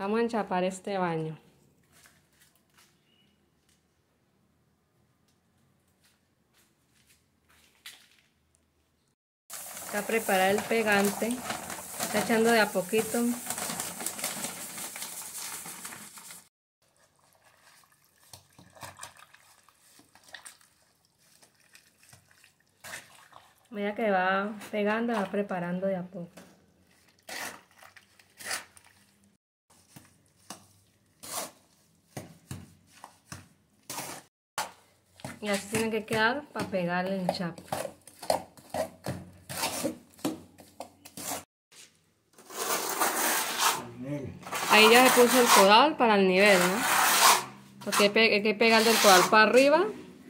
Vamos a enchapar este baño. Está preparado el pegante. Está echando de a poquito. A medida que va pegando, va preparando de a poco. Y así tiene que quedar para pegar el enchape. Ahí ya se puso el codal para el nivel, ¿no? Porque hay que pegar del codal para arriba.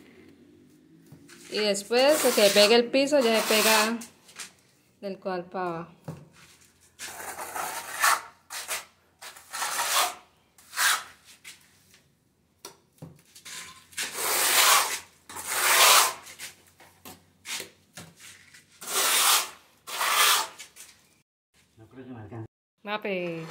Y después de que pegue el piso, ya se pega del codal para abajo. No creo que me alcance. Va a pegar.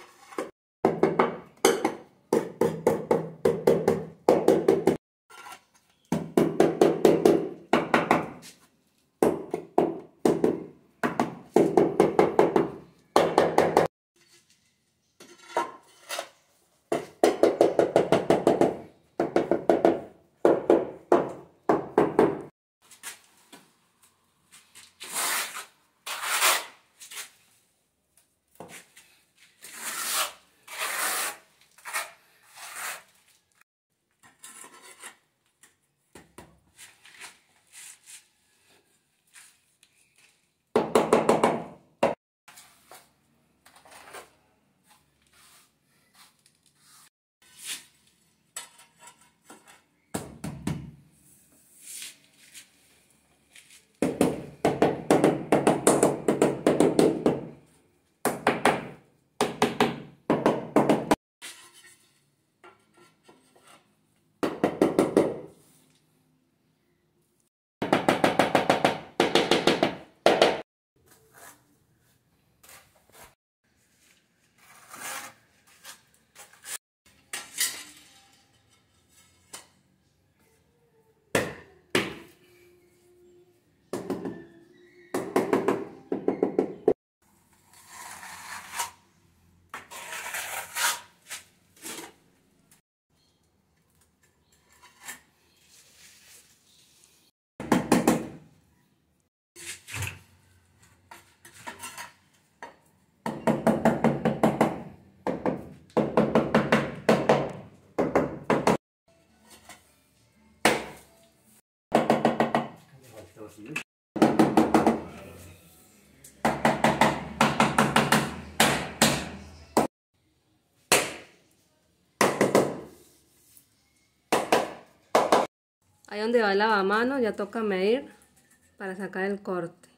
Ahí donde va el lavamanos ya toca medir para sacar el corte.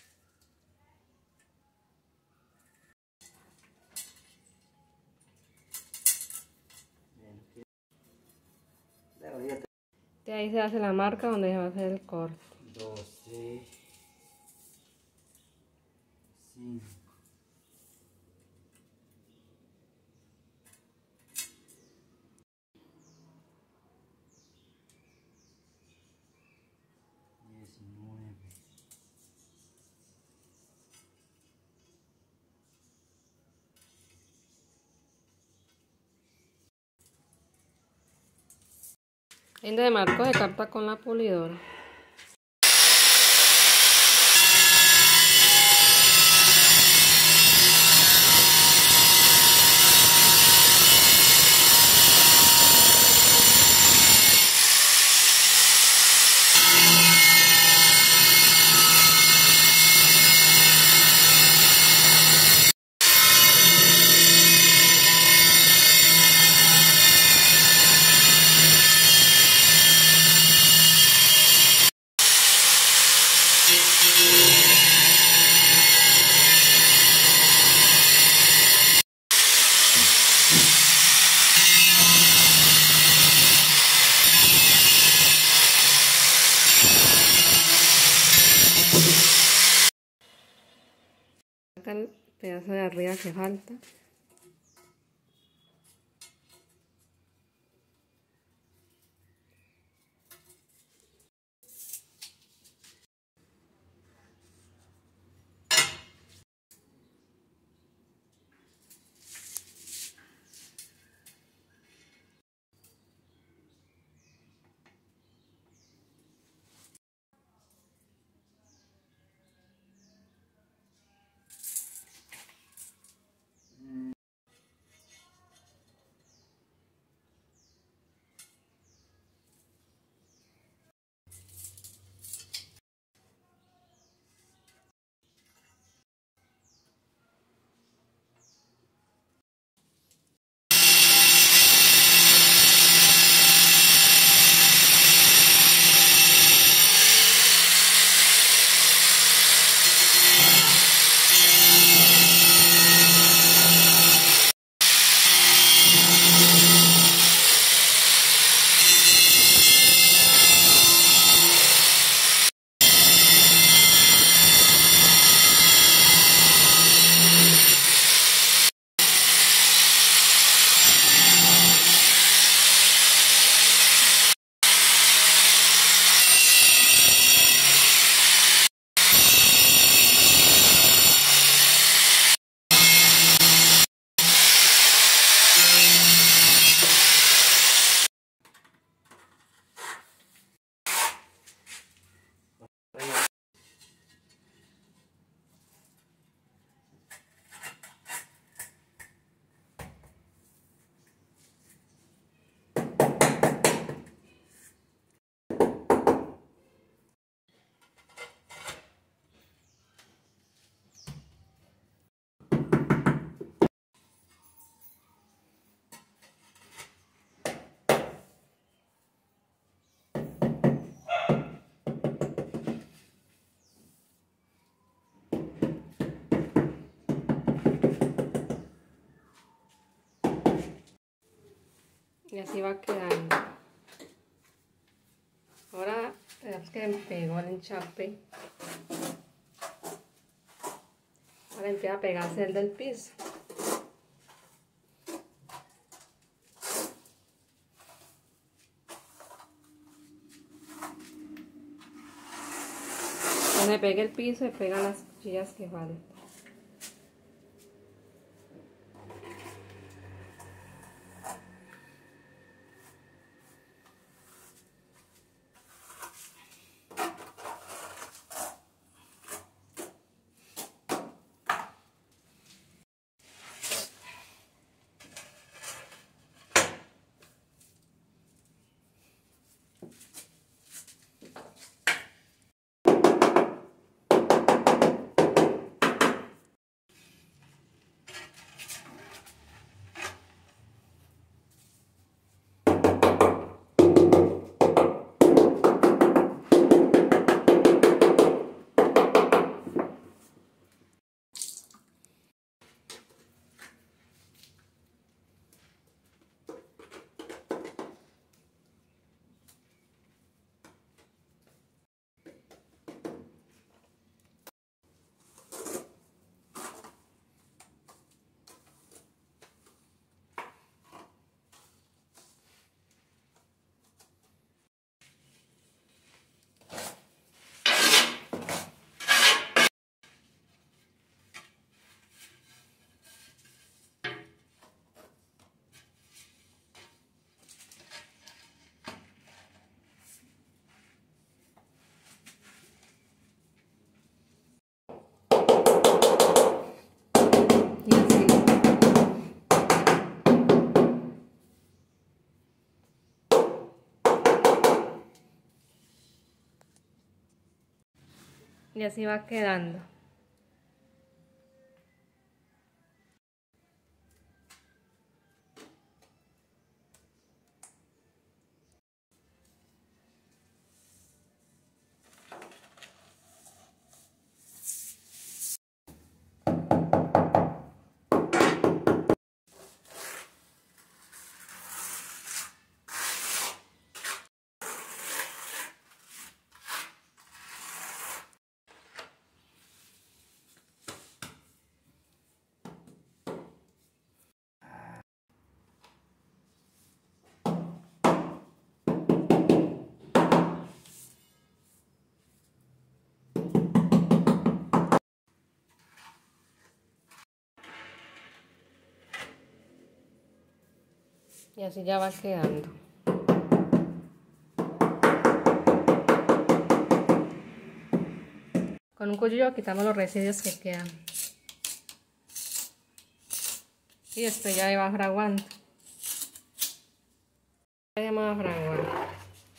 De ahí se hace la marca donde se va a hacer el corte. 12, 5. Ahí donde marcó se capta con la pulidora. Saca el pedazo de arriba que falta. Y así va quedando. Ahora tenemos que pegó el enchape. Ahora empieza a pegarse el del piso. Donde pegue el piso y pega las cuchillas que faltan. Y así va quedando. Y así ya va quedando. Con un cuchillo quitamos los residuos que quedan. Y esto ya va fraguando. Ya va fraguando.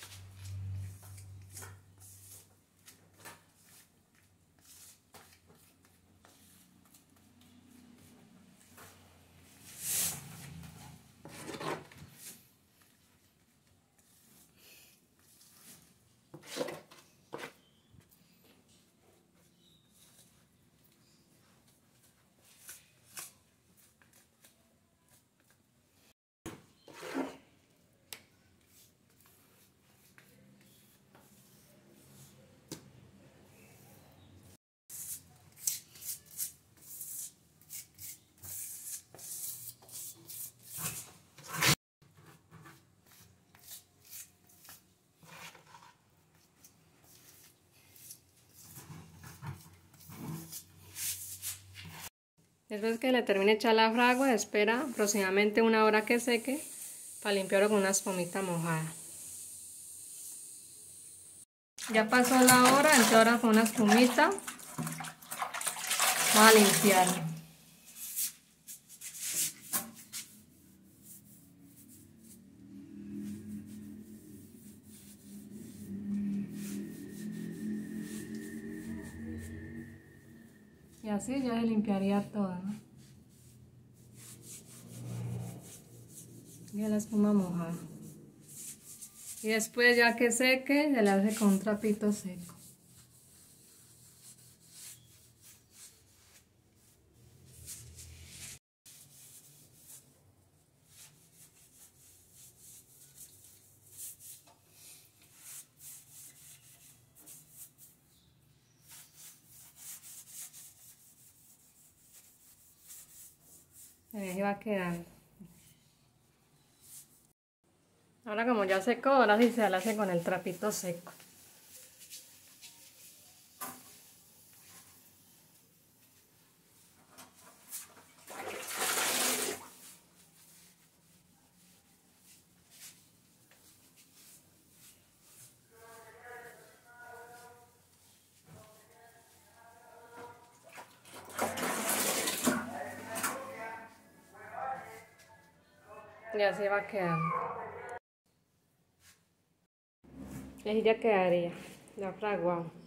Después que le termine de echar la fragua, espera aproximadamente 1 hora que seque para limpiarlo con una espumita mojada. Ya pasó la hora, entonces ahora con una espumita vamos a limpiarlo. Y así ya se limpiaría todo, ¿no? Ya la espuma mojada. Y después ya que seque, se le hace con un trapito seco. Ahí va quedando. Ahora como ya secó, ahora sí se la hace con el trapito seco. Y así va quedando. Y así ya quedaría, ya fraguado.